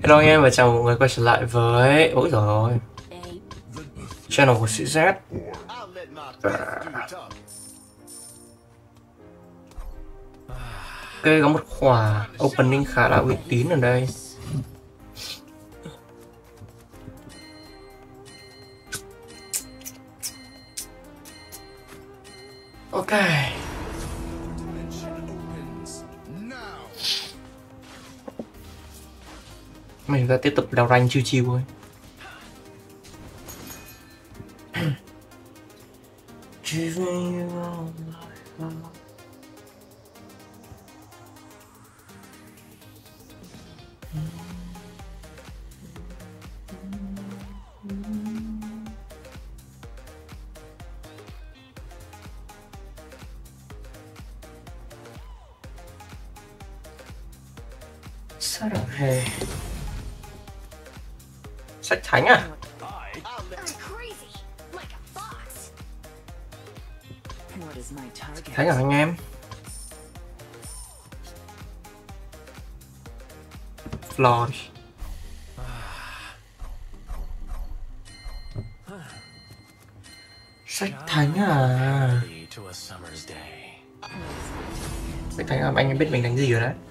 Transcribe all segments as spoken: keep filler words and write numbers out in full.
Hello anh em và chào mọi người quay trở lại với ôi rồi ôi channel của sĩ Z. Ok, có một khóa opening khá là uy tín ở đây. Ok, mình sẽ tiếp tục leo rank chiêu chiêu thôi. Sao đâu hề sách thánh à? Thánh à anh em? Floor đi. Sách thánh à? Sách thánh à? Anh em biết mình đánh gì rồi đấy.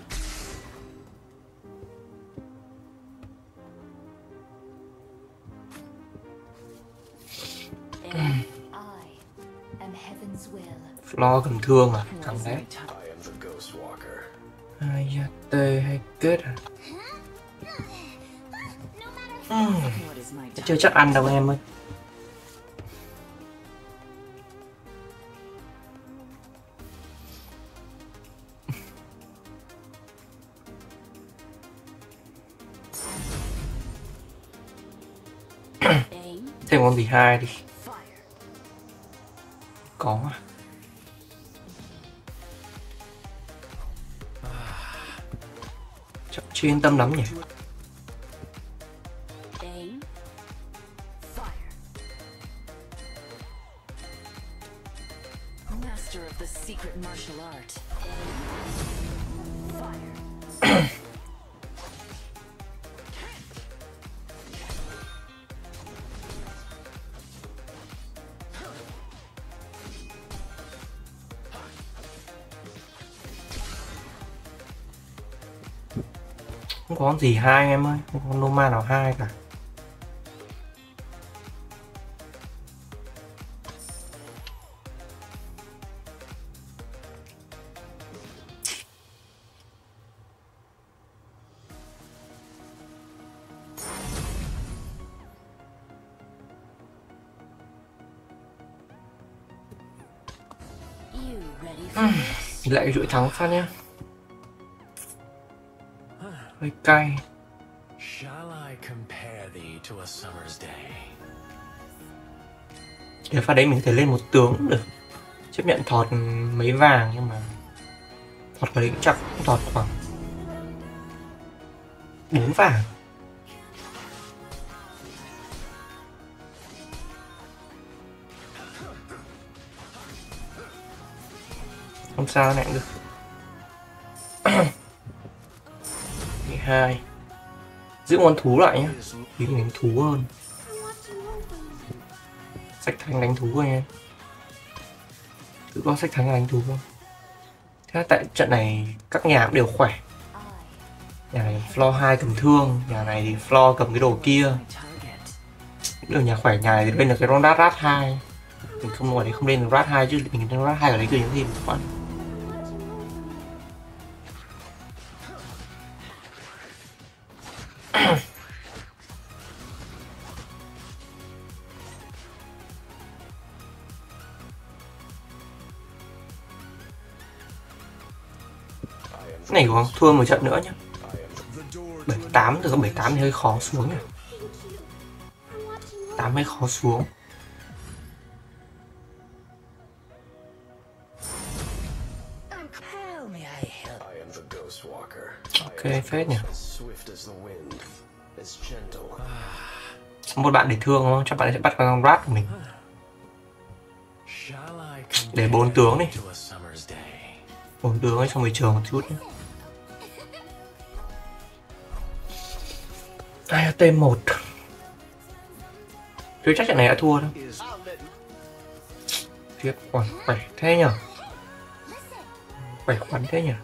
Floor cầm thương à? Cầm đấy. Hay T hay kết à? Uhm. Chưa chắc ăn đâu em ơi. Thêm con gì hai đi. Có à? Chắc chưa yên tâm lắm nhỉ. Không có gì hai anh em ơi, không có Noma nào hai cả. uhm, lại rưỡi thắng phát nhá. Hơi cay. Để pha đấy mình có thể lên một tướng cũng được. Chấp nhận thọt mấy vàng nhưng mà thọt cái đấy chắc cũng thọt khoảng bốn vàng. Không sao này cũng được. hai giữ con thú lại nhé, vì mình đánh thú hơn. Sách thánh đánh thú anh em, tự có sách thánh đánh thú không? Thế tại trận này các nhà cũng đều khỏe. Nhà này floor hai cầm thương, nhà này thì floor cầm cái đồ kia. Đều nhà khỏe, nhà này thì bên là cái rondat rat hai. Mình không ngồi đấy không lên được rat hai chứ mình lên rat hai ở đấyคือnhững gì một khoản. Này có thua một trận nữa nhá. bảy tám rồi, bảy tám thì hơi khó xuống nhỉ. tám hơi khó xuống. Ok phết nhỉ. Một bạn để thương không? Chắc bạn sẽ bắt con rat của mình. Để bốn tướng đi. Bốn tướng ấy xong rồi trường một chút nhé. a ét tê một. Chứ chắc trận này đã thua đâu. Phiết còn khỏe thế nhở. Khỏe khoắn thế nhở.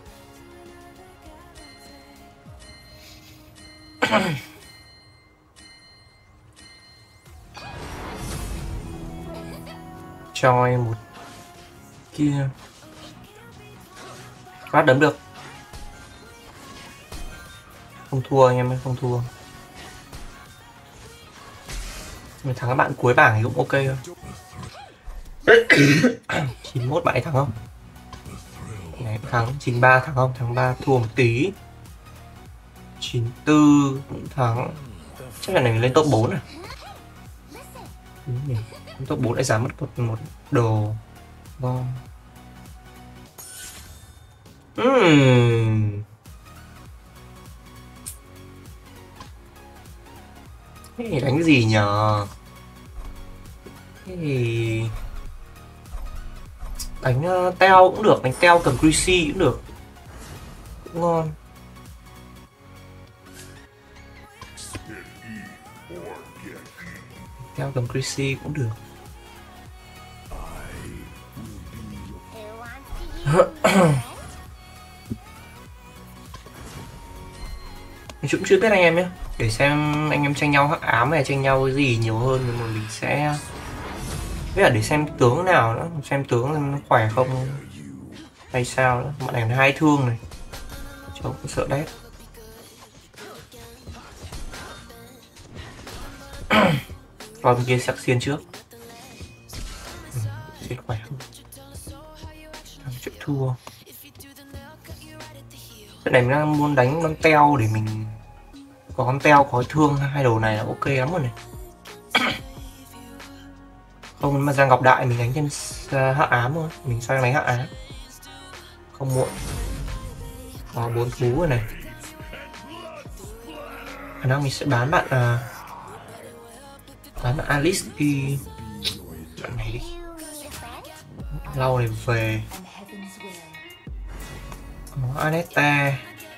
Cho em một kia. Phát đấm được. Không thua anh em ơi, không thua. Mình thắng các bạn cuối bảng thì cũng ok thôi. chín mươi mốt bạn ấy thắng không? Này thắng. chín mươi ba thắng không? Thắng ba thua một tí. chín mươi tư cũng thắng. Chắc là này lên top bốn à? Lên top bốn lại giảm mất một, một đồ ngon. Uhm. Thế thì đánh gì nhờ? Thế thì đánh uh, teo cũng được, đánh teo cầm Greasy cũng được, cũng ngon. Teo cầm Greasy cũng được. Mình cũng chưa biết anh em nhé, để xem anh em tranh nhau hắc ám hay tranh nhau cái gì nhiều hơn, nhưng mà mình sẽ biết là để xem tướng nào nữa, xem tướng nó khỏe không hay sao nữa. Bọn này hai thương này, cháu cũng sợ đét. Coi bên kia sắc xiên trước. Ừ, xiên khỏe không? Chuyện thua. Trận này mình đang muốn đánh con teo để mình có con teo có thương, hai đồ này là ok lắm rồi này. Không mà ra ngọc đại mình đánh trên hắc ám thôi, mình sang đánh hắc ám không muộn. Có bốn thú rồi này, khả năng mình sẽ bán bạn à, bán bạn Alice đi trận này đi. Lâu này về có Aneta,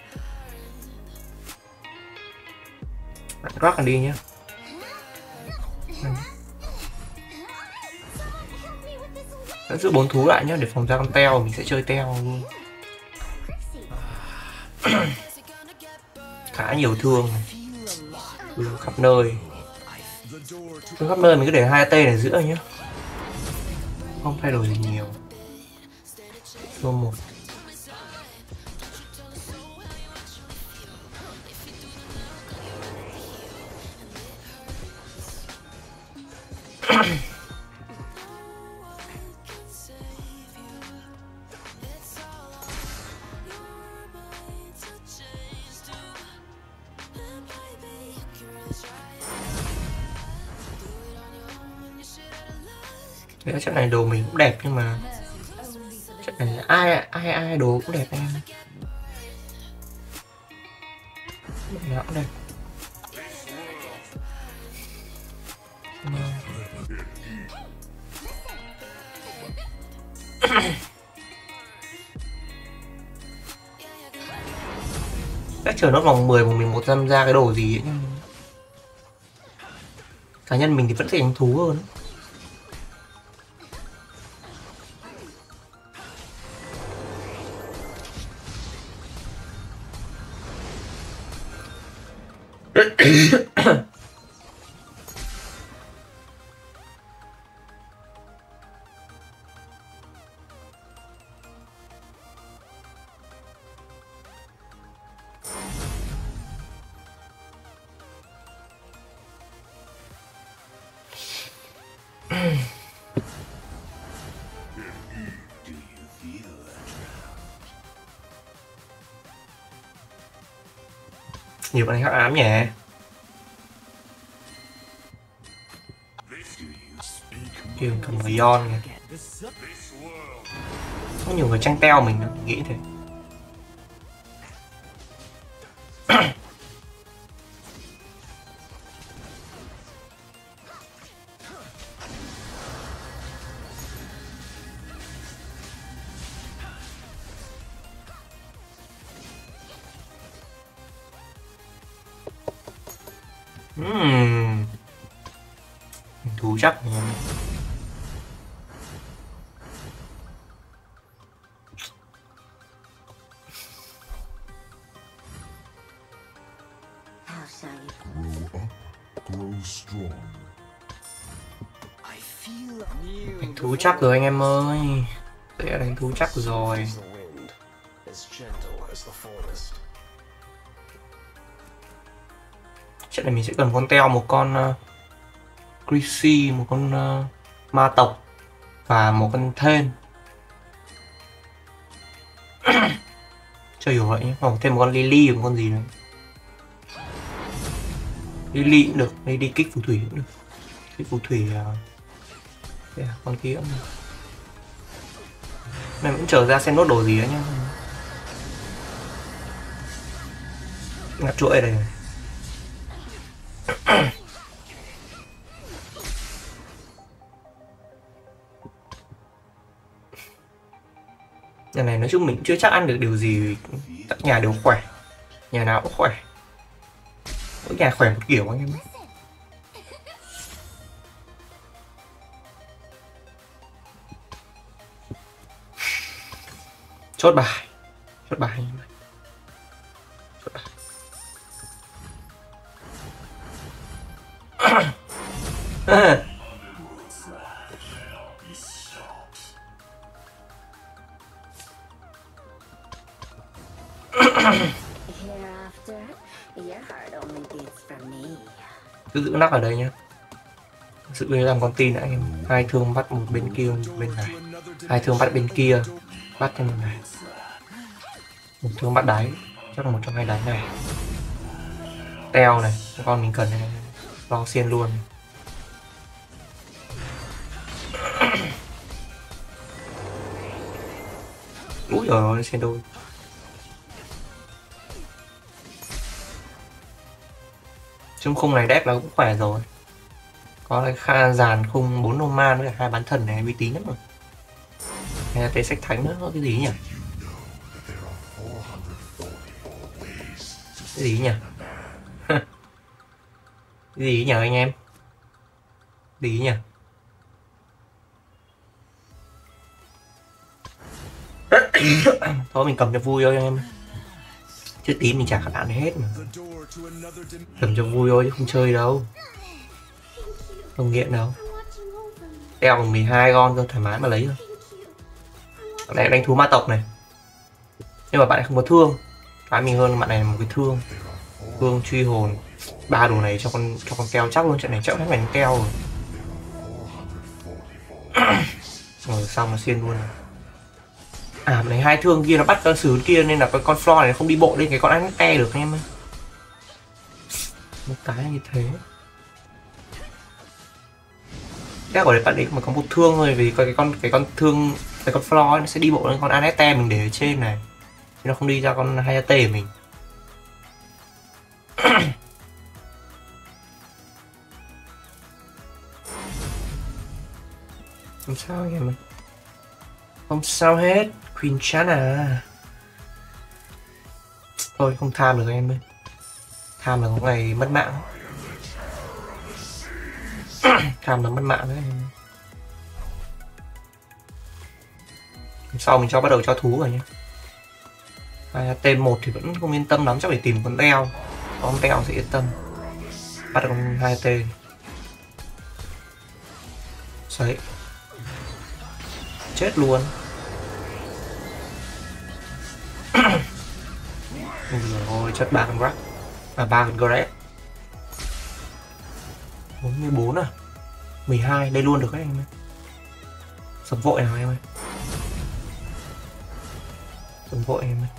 bạn Rock đi nhé. Vẫn giữ bốn thú lại nhé, để phòng ra con teo mình sẽ chơi teo luôn. Khá nhiều thương này, thương khắp nơi, thương khắp nơi mình cứ để hai tê này giữa nhé, không thay đổi gì nhiều. Thương một. Thế trận này đồ mình cũng đẹp, nhưng mà trận này ai ai ai đồ cũng đẹp em. Nó cũng đẹp. Chắc chờ nó vòng mười vòng mười một tham ra cái đồ gì ấy, nhưng cá nhân mình thì vẫn thích đánh thú hơn. Nhiều bạn hắc ám nhỉ. Kêu cầm người Yon kìa. Có nhiều người tranh teo mình, mình nghĩ thế. Uhm. Thú chắc nhỉ. Đánh thú chắc rồi anh em ơi. Sẽ đánh thú chắc rồi. Trận này mình sẽ cần con teo, một con uh, Greasy, một con uh, ma tộc và một con thên. Chơi hiểu vậy nhé. Còn thêm một con Lily, một con gì nữa. Lily cũng được, Lily kích phù thủy cũng được. Kích phù thủy uh... yeah, con kia cũng được. Này vẫn chờ ra xem nốt đồ gì đấy nhá. Ngắt chuỗi đây. Nhà này nói chung mình chưa chắc ăn được điều gì. Các nhà đều khỏe. Nhà nào cũng khỏe. Mỗi nhà khỏe một kiểu anh em. Chốt bài. Chốt bài anh em. Chốt bài. Cứ giữ nắp ở đây nhá. Giữ làm con tin đã anh em. Hai thương bắt một bên kia, một bên này. Hai thương bắt bên kia, bắt thêm một này. Một thương bắt đáy, chắc là một trong hai đáy này. Teo này, con mình cần này. Lo xiên luôn. Úi giời ơi, xiên đôi. Trong khung này deck là cũng khỏe rồi. Có cái kha dàn khung bốn Noman với cả hai bán thần này uy tín nhất rồi. Hay là cái sách thánh nữa, có cái gì nhỉ? Cái gì nhỉ? Cái gì nhỉ anh em? Gì nhỉ? Thôi mình cầm cho vui thôi anh em. Chứ tí mình trả khả đạn hết mà. Cầm cho vui thôi chứ không chơi đâu. Không nghiện đâu. Đeo bằng mười hai con cơ, thoải mái mà lấy thôi. Bạn này đánh thú ma tộc này. Nhưng mà bạn này không có thương. Cái mình hơn bạn này là một cái thương. Thương truy hồn. Ba đồ này cho con cho con keo chắc luôn, trận này chắc hết mảnh keo rồi. Rồi xong nó xiên luôn. À này hai thương kia nó bắt con sứ kia nên là cái con floor này không đi bộ lên cái con ăn te được anh em ơi. Một cái như thế. Chắc ở đây bạn đấy mà có một thương thôi, vì cái con cái con thương cái con floor ấy, nó sẽ đi bộ lên con Anete mình để ở trên này. Chứ nó không đi ra con Hayate của mình. Không sao anh em ơi. Không sao hết, Queen chán à. Thôi không tham được anh em ơi. Tham là có ngày mất mạng. Tham là mất mạng đấy. Sau mình cho bắt đầu cho thú rồi nhé. T một thì vẫn không yên tâm lắm, chắc phải tìm con teo. Con teo sẽ yên tâm. Bắt được con hai T. Đấy. Chết luôn. Ôi chất ba con Rack. À ba con Gret. bốn mươi bốn à. mười hai đây luôn được đấy anh ơi. Sập vội nào em ơi. Sập vội em ơi.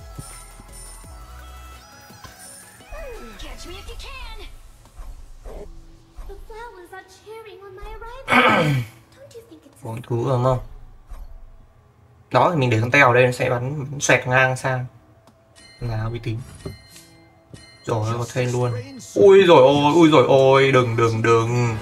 Uống thú rồi không? Đó thì mình để con teo ở đây nó sẽ bắn, bắn xoẹt ngang sang là uy tín. Rồi có thêm luôn. Ui rồi ôi, ui rồi ôi, đừng đừng đừng.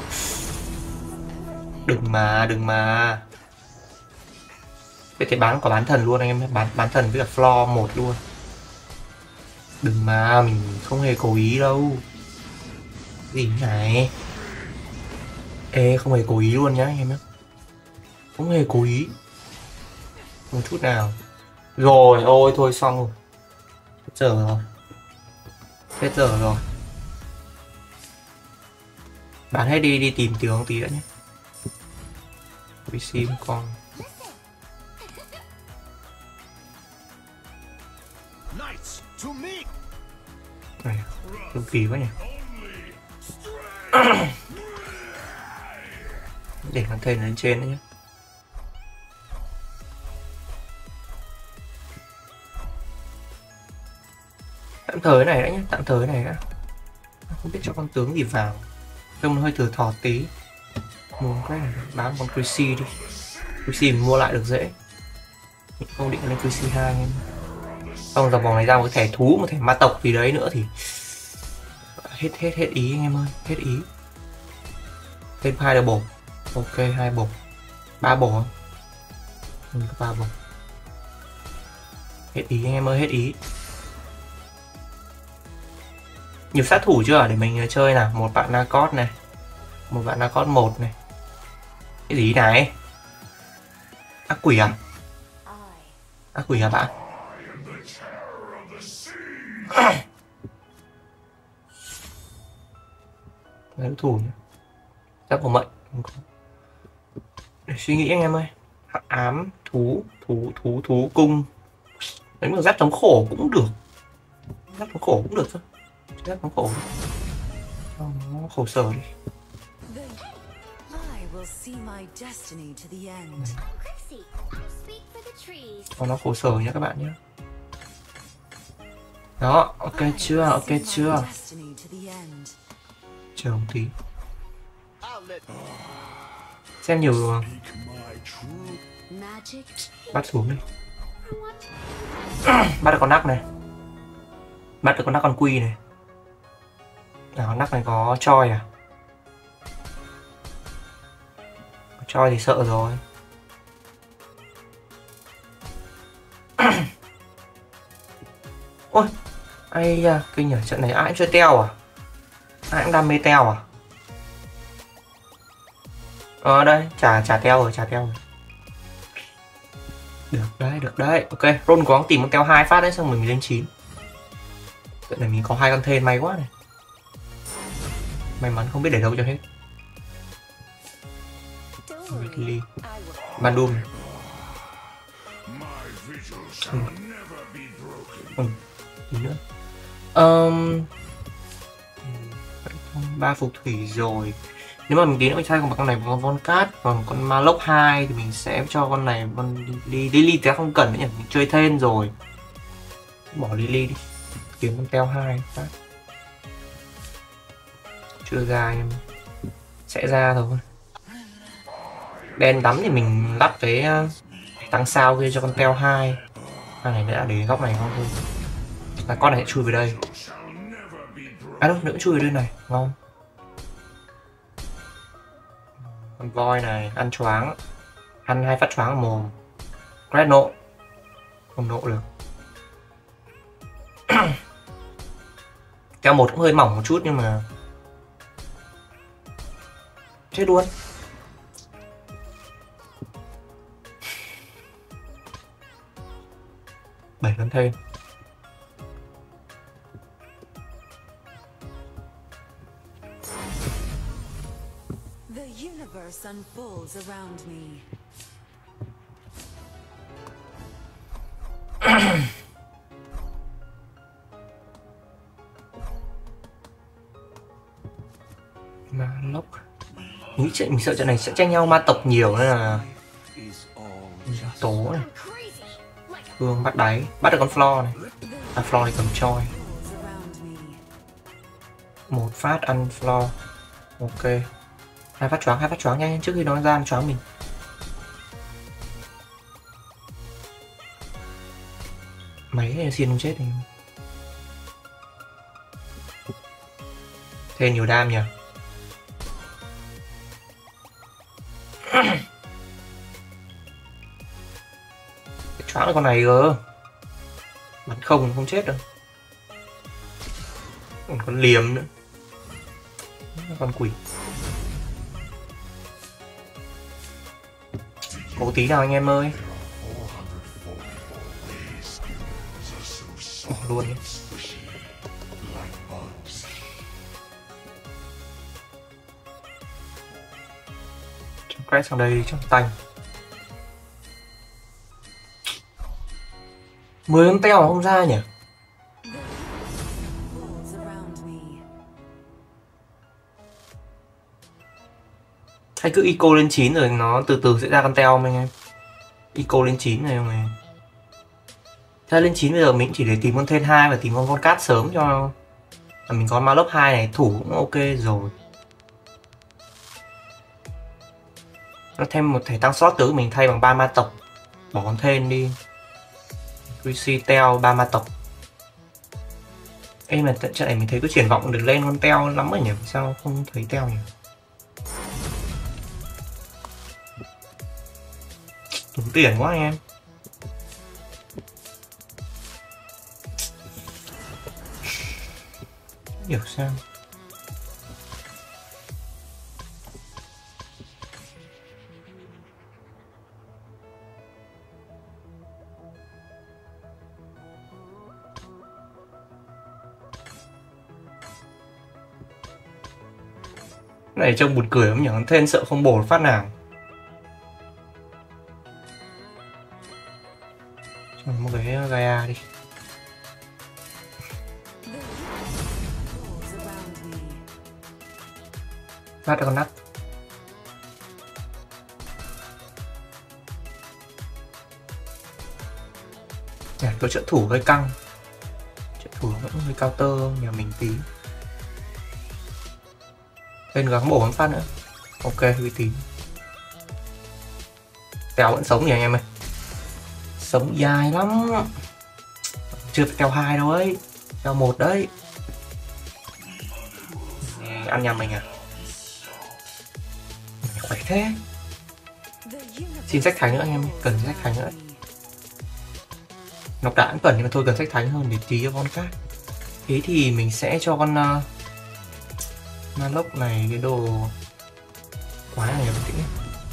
Đừng mà, đừng mà. Vậy thì bán có bán thần luôn anh em, bán bán thần với cả floor một luôn. Đừng mà, mình không hề cố ý đâu. Gì này? Ê, không hề cố ý luôn nhá anh em nhé. Không hề cố ý một chút nào. Rồi, ôi thôi xong rồi. Hết giờ rồi. Hết giờ rồi. Bán hết đi, đi tìm tướng tí đã nhé. pê xê con. Này, tương kỳ quá nhỉ. Để con thêm lên trên đấy nhé. Tạm thời này đã nhé, tạm thời này đã. Không biết cho con tướng gì vào. Trông nó hơi thừa thọt tí. Mua cái này, bán con Chrissy đi. Chrissy mình mua lại được dễ. Mình không định lên Chrissy hai em. Xong dòng vòng này ra một cái thẻ thú, một thẻ ma tộc gì đấy nữa thì hết hết hết ý anh em ơi, hết ý. Thêm hai bổ. Ok, hai bổ. Ba bổ không? Ừ, ba bổ. Hết ý anh em ơi, hết ý. Nhiều sát thủ chưa để mình chơi nào. Một bạn Narcos này, một bạn Narcos một này. Cái gì này? Ác quỷ à? Ác quỷ à bạn? Đối thủ nhé. Chắc của mệnh. Để suy nghĩ anh em ơi. Hắc ám, thú, thú, thú, thú, cung. Đấy mà giáp thống khổ cũng được. Giáp thống khổ cũng được thôi. Giáp thống khổ. Nó khổ sở đi. Còn nó khổ sở nhé các bạn nhé. Đó, ok chưa, ok chưa. Chờ một tí. Xem nhiều. Bắt xuống đi. Bắt được con nắc này. Bắt được con nắc con quy này. Nào, nắc này có choi à? Có choi thì sợ rồi. Ôi, ai da, kinh nhỉ, trận này ai cũng chơi teo à? Ai cũng đam mê teo à? Ờ đây, trả trả teo rồi, trả teo rồi. Được đấy, được đấy. Ok, roll có tìm con teo hai phát đấy xong mình lên chín. Trận này mình có hai con thên may quá này. May mắn không biết để đâu cho hết. Ridley. Bandung. Ừ. Ừ. Gì nữa? Um, ba phù thủy rồi. Nếu mà mình tí nữa mình thay con con này con von cát, còn con Malok hai thì mình sẽ cho con này con đi Lily thì không cần nữa nhỉ, mình chơi thêm rồi. Bỏ Lily đi. Kiếm con teo hai phát. Chưa ra em. Sẽ ra thôi. Đen đắm thì mình lắp cái tăng sao kia cho con teo hai. Con này đã để góc này ngon hơn. Là con này sẽ chui về đây. À đâu, nữa chui về đây này, ngon. Con voi này, ăn choáng. Ăn hai phát choáng ở mồm. Red nộ. Không nộ được. Keo một cũng hơi mỏng một chút nhưng mà chết luôn. Bảy con thêm. Unfolds around me. Ma lốc. Nghĩ chuyện mình sợ trận này sẽ tranh nhau ma tộc nhiều nên là tố này. Hương bắt đáy, bắt được con Floor này. À, Floor này cầm choi. Một phát ăn Floor. Ok. Hai phát choáng, hai phát choáng nhanh trước khi nó ra nó choáng mình. Máy xiên không chết thì. Thêm nhiều đam nhỉ. Choáng được con này cơ. Bắn không không chết đâu. Còn con liềm nữa. Con quỷ. Cố tí nào anh em ơi. Bỏ luôn đi. Cho crash sang đây trong tanh. mười con teo mà không ra nhỉ? Falls around me. Hay cứ eco lên chín rồi nó từ từ sẽ ra con teo anh em. Eco lên chín này không này. Ra lên chín bây giờ mình chỉ để tìm con Thiên hai và tìm con con cát sớm cho là mình có ma lớp hai này, thủ cũng ok rồi. Nó thêm một thể tăng slot tứ mình thay bằng ba ma tộc. Bỏ con Thiên đi. Greasy Teo ba ma tộc. Ê mà trận này mình thấy có triển vọng được lên con Teo lắm rồi nhỉ? Sao không thấy Teo nhỉ? Tốn tiền quá anh em. Hiểu sao? Cái này trông buồn cười lắm nhỉ? Con Thiên sợ không bổ phát nào. Cho một cái Gaia đi. Falls around me. Phát ra con nắp. Này, tôi trợ thủ hơi căng. Trợ thủ vẫn hơi counter nhà mình tí. Lên gắng bổ con phát nữa. Ok, uy tín. Tèo vẫn sống nhỉ anh em ơi. Sống dài lắm. Chưa phải tèo hai đâu ấy. Tèo một đấy. Ăn nhầm mình à? Khỏe thế. Xin sách thánh nữa anh em. Cần sách thánh nữa. Ngọc đã cũng cần nhưng mà thôi cần sách thánh hơn để tí cho con khác. Thế thì mình sẽ cho con uh, ma lốc này cái đồ quái này bình tĩnh.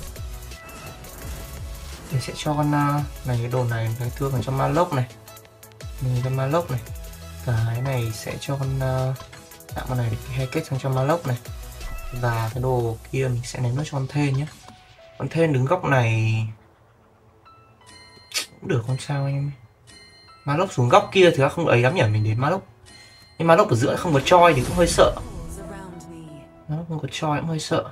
Mình sẽ cho con uh, này cái đồ này cái thương này cho ma lốc này. Mình cho ma lốc này. Cái này sẽ cho con uh, tạo con này để hay kết sang cho ma lốc này. Và cái đồ kia mình sẽ ném nó cho con Thên nhé. Con Thên đứng góc này cũng được con sao anh em. Ma lốc xuống góc kia thì không ấy lắm nhỉ, mình đến ma lốc. Nhưng ma lốc ở giữa không có choi thì cũng hơi sợ. Nó không có choi cũng hơi sợ.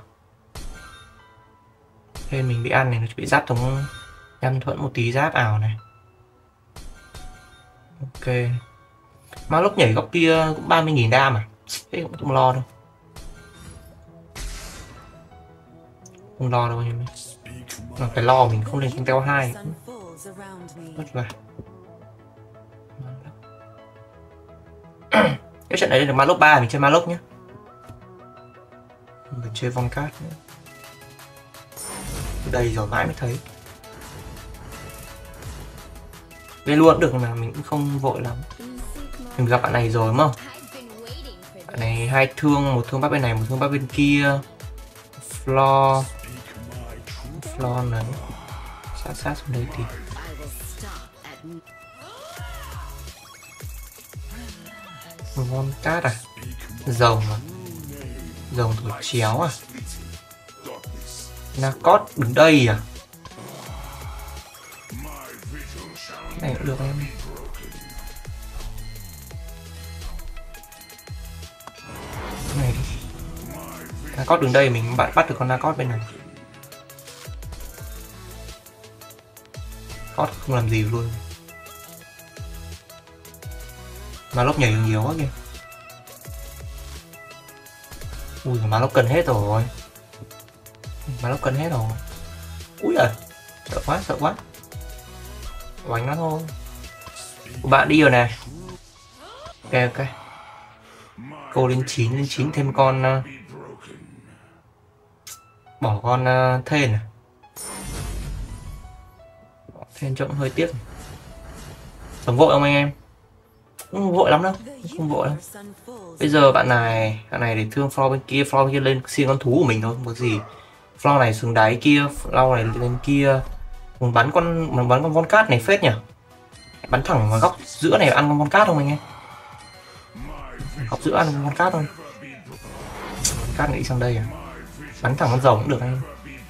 Thế mình bị ăn này, nó bị giáp thống nhăn thuẫn một tí giáp ảo này. Ok. Ma lốc nhảy góc kia cũng ba mươi nghìn đam à. Thế cũng không lo đâu. Không lo đâu anh em. Mà phải lo mình không lên con Teo hai. Mất vào. Cái trận này lên được ma lốc ba mình chơi ma lốc nhé. Mình chơi vong cát nữa. Đây rồi mãi mới thấy. Về luôn cũng được mà mình cũng không vội lắm. Mình gặp bạn này rồi đúng không? Bạn này hai thương, một thương bắt bên này, một thương bắt bên kia. Floor Floor này sát sát xuống đây thì ngon cát à? Rồng à? Rồng thổi chéo à? Nacot đứng đây à? Cái này cũng được em. Cái này đi. Nacot đứng đây mình bắt bắt được con Nacot bên này. Cốt không làm gì luôn. Mà lốc nhảy nhiều quá kìa. Ui mà lốc cần hết rồi. Mà lốc cần hết rồi. Úi giời, sợ quá sợ quá. Đánh nó thôi. Bạn đi rồi nè. Ok ok. Cô lên chín, lên chín thêm con uh, bỏ con uh, Thên à. Thên trông hơi tiếc. Sống vội không anh em? Không vội lắm đâu, không vội đâu. Bây giờ bạn này, bạn này để thương floor bên kia, floor bên kia lên xin con thú của mình thôi, không có gì. Floor này xuống đáy kia, floor này lên kia. Muốn bắn con, muốn bắn con von cát này phết nhỉ. Bắn thẳng vào góc giữa này ăn con von cát không anh em? Góc giữa ăn con von cát thôi. Von cát nghĩ sang đây à? Bắn thẳng con rồng cũng được anh.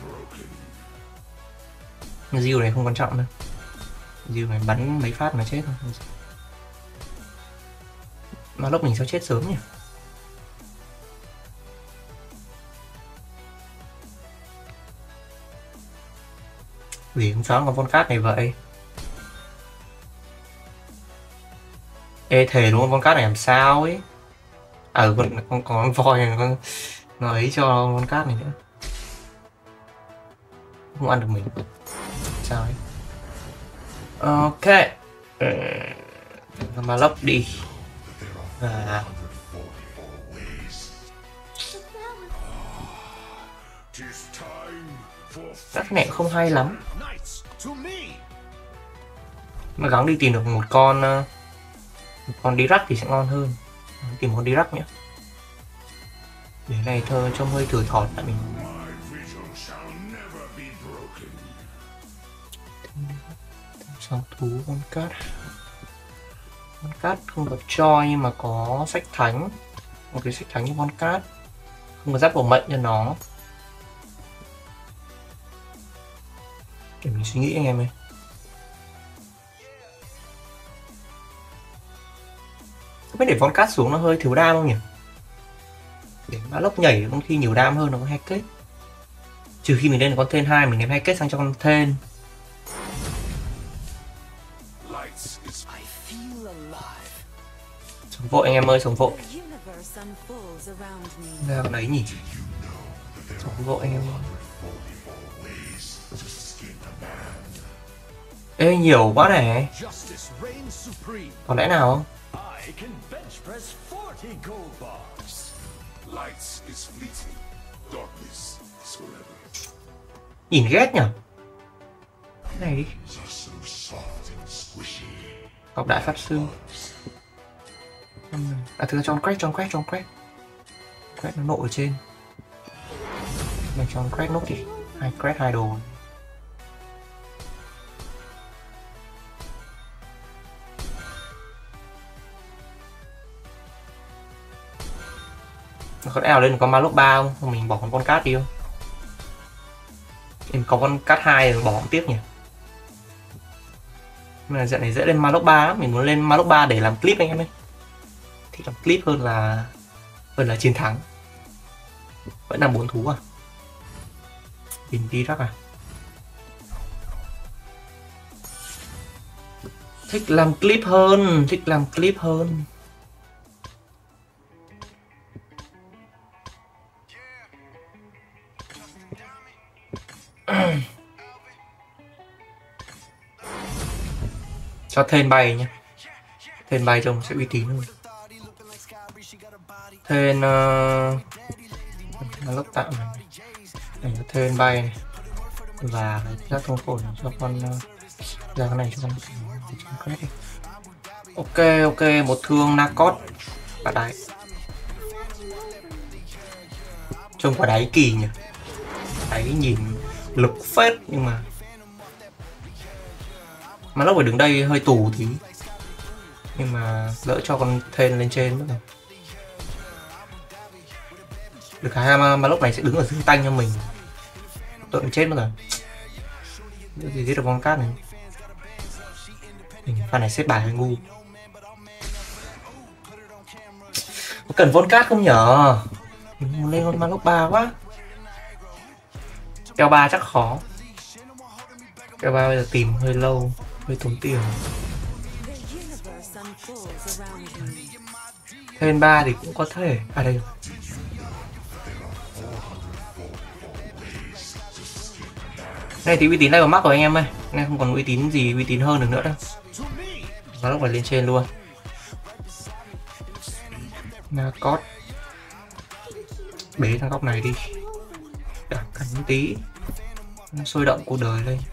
Diêu này không quan trọng đâu. Diêu này bắn mấy phát mà chết thôi. Mà lúc mình sao chết sớm nhỉ? Vì không chó con von cát này vậy. Ê thề luôn, con cát này làm sao ấy. À ừ, còn con con voi này con nó ấy cho con cát này nữa. Không ăn được mình. Sao ấy. Ok. Ừ. Mà lốc đi. À. Các này không hay lắm. Mà gắng đi tìm được một con một con Dirac thì sẽ ngon hơn. Tìm một con Dirac nhé. Để này thơ trông hơi thử thọt tại mình. Sao thú con cát. Con cát không có choi nhưng mà có sách thánh. Một cái sách thánh như con cát. Không có giáp bổ mệnh cho nó. Để mình suy nghĩ anh em ơi. Không biết để con cát xuống nó hơi thiếu đam không nhỉ? Để mã lốc nhảy có khi nhiều đam hơn nó có hai kết. Trừ khi mình lên con thên hai mình ném hai kết sang cho con thên. Sống vội anh em ơi, sống vội. Ra con ấy nhỉ? Sống vội anh em ơi. Ê nhiều quá này. Có lẽ nào không? Nhìn ghét nhở. Cái này đi. Ngọc đại pháp sư. À thực ra cho con crack, cho con crack, cho con crack. Crack nó nộ ở trên. Mình cho con crack nốt đi. Hai crack hai đồ. Con eo lên có ma lốc ba không? Không mình bỏ con con cát đi không? Em có con cát hai rồi bỏ cũng tiếc nhỉ. Nhưng mà trận này dễ lên ma lốc ba lắm, mình muốn lên ma lốc ba để làm clip anh em ơi. Thích làm clip hơn là hơn là chiến thắng. Vẫn là bốn thú à? Tìm đi rắc à? Thích làm clip hơn, thích làm clip hơn. Cho thên bay nhé. Thên bay trông sẽ uy tín hơn. Thên uh... nó lốc tạm này. Để cho thên bay này. Và giác thông phổi cho con uh... ra cái này cho con đi. Ok ok, một thương Narcot. Quả đáy. Trông quả đáy kỳ nhỉ. Đáy nhìn lực phết nhưng mà mà lúc phải đứng đây hơi tù tí. Nhưng mà lỡ cho con thên lên trên mất rồi. Được cái mà, mà lúc này sẽ đứng ở dưới tanh cho mình. Tội mình chết mất rồi. Được gì giết được con cát này. Mình pha này xếp bài hơi ngu. Có cần von cát không nhở? Mình muốn lên con Malok ba quá. Keo ba chắc khó. Keo ba bây giờ tìm hơi lâu, hơi tốn tiền. Thêm ba thì cũng có thể. À đây. Này thì uy tín này vào mắc rồi anh em ơi. Này không còn uy tín gì uy tín hơn được nữa đâu. Nó lúc này lên trên luôn. Narcot. Bế thằng góc này đi. Đảm cắn tí. Sôi động cuộc đời đây.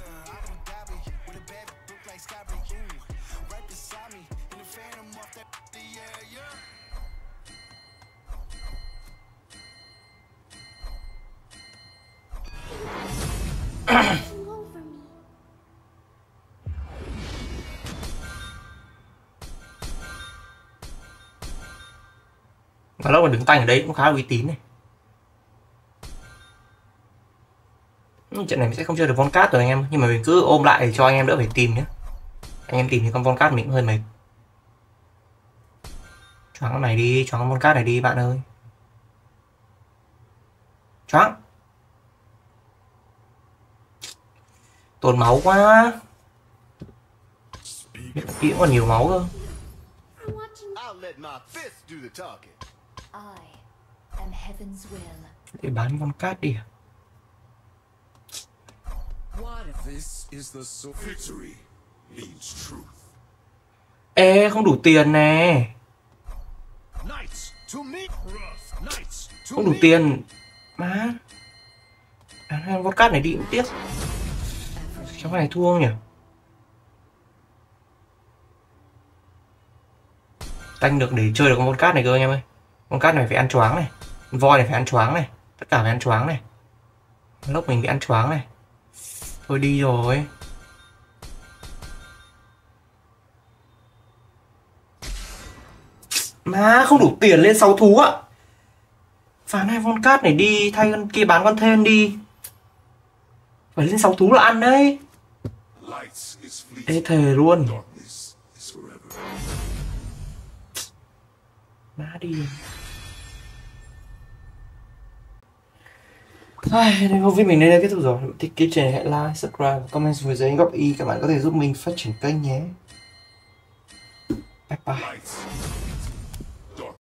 Mà lúc mà đứng tanh ở đấy cũng khá là uy tín này. Trận này mình sẽ không chơi được Von Cát rồi anh em, nhưng mà mình cứ ôm lại để cho anh em đỡ phải tìm nhé. Anh em tìm thì con Von Cát mình cũng hơi mệt. Choáng con này đi, choáng con Von Cát này đi bạn ơi. Choáng. Tốn máu quá. Miệng kỹ còn nhiều máu cơ. Để bán Von Cát đi à? Ê, không đủ tiền nè. Không đủ tiền. Má. Bán hai Von Cát này đi cũng tiếc. Trong cái này thua không nhỉ? Tanh được để chơi được con Von Cát này cơ anh em ơi. Con Cát này phải ăn choáng này. Con voi này phải ăn choáng này. Tất cả phải ăn choáng này. Lúc mình bị ăn choáng này. Thôi đi rồi. Má không đủ tiền lên sáu thú ạ. Phán hai Von Cát này đi, thay con kia bán con thêm đi. Phải lên sáu thú là ăn đấy. Ê thề luôn. Má đi. Ai, video của mình đến đây kết thúc rồi. Thích cái channel hãy like, subscribe, comment phía dưới góp ý. Các bạn có thể giúp mình phát triển kênh nhé. Bye bye.